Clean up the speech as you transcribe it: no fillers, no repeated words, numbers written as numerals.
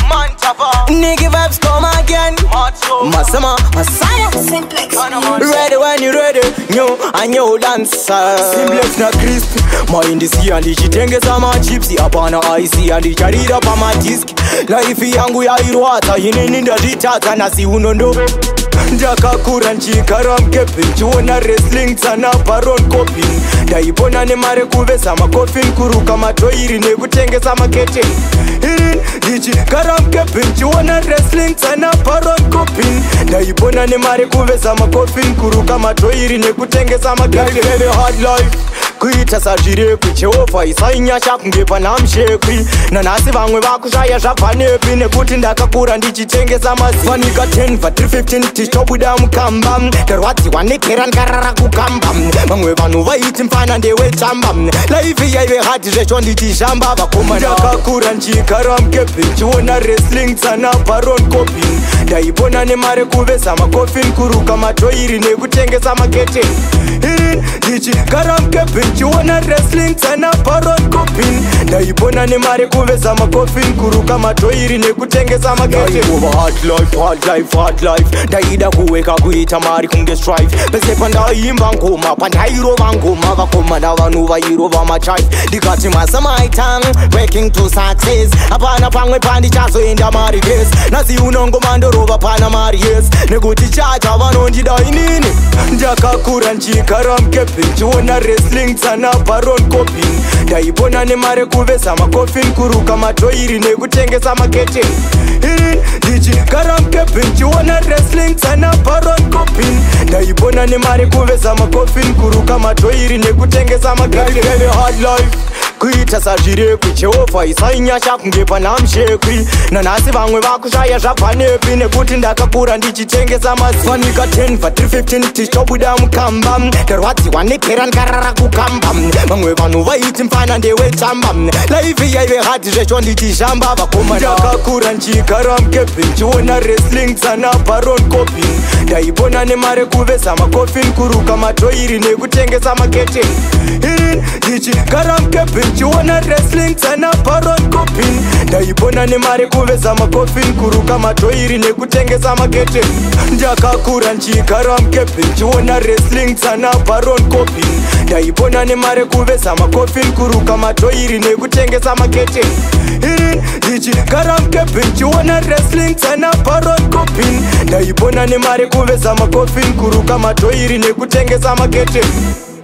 Nicky Vybes come again. Masama, Masaya. Cymplex. Ready when you ready. New and new dancer. Cymplex na crispy. Mind is here and ichitengeza ma chips. Apana icy and icharira pa ma disk. Life yangu ya iruata. Yinini ndajitata na si unondo. Ndakakura nchikara mkepi. Nchiona wrestling sana baron coping. Ndaibona ne mare kuvesa makofin. Kuruka matoiri nekutengeza makete. Ndichikara mkepi. Nchiona wrestling sana baron coping. Ndaibona ne mare kuvesa makofin. Kuruka matoiri nekutengeza makete. Hard life kuita sajire kucheofa isainyasha kungepa na mshekwi na nasi vamwe vakushaya zvapanepi nekuti ndakakura ndichitengesa mazivanika 10 va 315 tichobuda mukamba ndarwadziwa nekera nkarara kukamba vamwe vanhu vaiti mfana ndewetamba laifi yaive hati zvecho ndichishamba vakoma ndakakura nchigara mukepi nchiona wrestling sana baron coping ndaibona nemare kuvesa makofin kuruka matoiri nekutengesa makete ndichigara mukepi nchiona wrestling sana baron coping ndaibona nemare kuvesa makofin kuruka matoiri nekutengesa makete hard life ndaida kuweka kuita mari kunge strife pese pandaimba ngoma pandairova ngoma vakoma navanhu vairova machife ndikati masamaitan working to success hapana pamwe pandichazoenda mari yes nasi unongomandorova pana mari yes nekuti chacha vanondida inini ndakakura nchigara mukepi nchiona wrestling sana baron coping ndaibona nemare kuvesa makofin kuruka matoiri nekutengesa makete ndichigara mukepi nchiona wrestling sana baron coping ndaibona nemare kuvesa makofin kuruka matoiri nekutengesa makete hard life kuita sajire kucheofa isainyasha kungepa na mshekwi na nasi vamwe vakushaya zvapanepi nekuti ndakakura ndichitengesa mazivanika 10 va 315 tichobuda mukamba ndarwadziwa nekera nkarara kukamba vamwe vanhu vaiti mfana ndewetamba laifi yaive hati zvecho ndichishamba vakoma ndakakura nchigara mukepi nchiona wrestling sana baron coping ndaibona nemare kuvesa makofin kuruka matoiri nekutengesa makete ndichigara mukepi nchiona wrestling sana baron coping ndaibona nemare kuvesa makofin kuruka matoiri nekutengesa makete ndakakura nchigara mukepi nchiona wrestling sana baron coping ndaibona nemare kuvesa makofin kuruka matoiri nekutengesa makete ndichigara mukepi nchiona wrestling sana baron coping ndaibona nemare kuvesa makofin kuruka matoiri nekutengesa makete